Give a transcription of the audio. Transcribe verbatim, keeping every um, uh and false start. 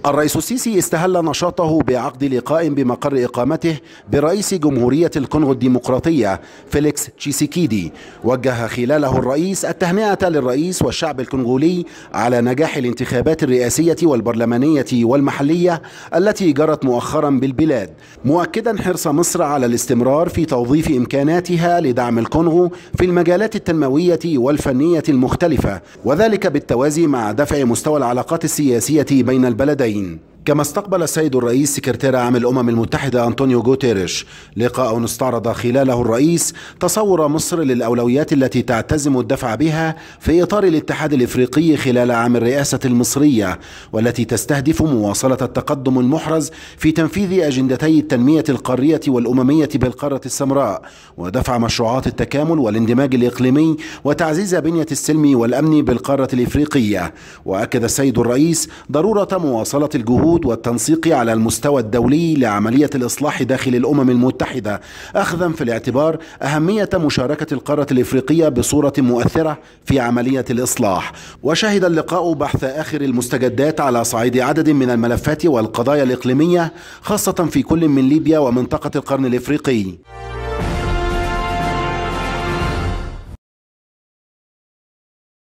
الرئيس السيسي استهل نشاطه بعقد لقاء بمقر إقامته برئيس جمهورية الكونغو الديمقراطية فيليكس تشيسيكيدي. وجه خلاله الرئيس التهنئة للرئيس والشعب الكونغولي على نجاح الانتخابات الرئاسية والبرلمانية والمحلية التي جرت مؤخرا بالبلاد، مؤكدا حرص مصر على الاستمرار في توظيف إمكاناتها لدعم الكونغو في المجالات التنموية والفنية المختلفة، وذلك بالتوازي مع دفع مستوى العلاقات السياسية بين البلدين. كما استقبل السيد الرئيس سكرتير عام الأمم المتحدة أنطونيو غوتيريش، لقاء استعرض خلاله الرئيس تصور مصر للأولويات التي تعتزم الدفع بها في إطار الاتحاد الإفريقي خلال عام الرئاسة المصرية، والتي تستهدف مواصلة التقدم المحرز في تنفيذ أجندتي التنمية القارية والأممية بالقارة السمراء، ودفع مشروعات التكامل والاندماج الإقليمي وتعزيز بنية السلم والأمن بالقارة الإفريقية. وأكد السيد الرئيس ضرورة مواصلة الجهود والتنسيق على المستوى الدولي لعملية الإصلاح داخل الأمم المتحدة، أخذا في الاعتبار أهمية مشاركة القارة الإفريقية بصورة مؤثرة في عملية الإصلاح. وشهد اللقاء بحث آخر المستجدات على صعيد عدد من الملفات والقضايا الإقليمية، خاصة في كل من ليبيا ومنطقة القرن الإفريقي.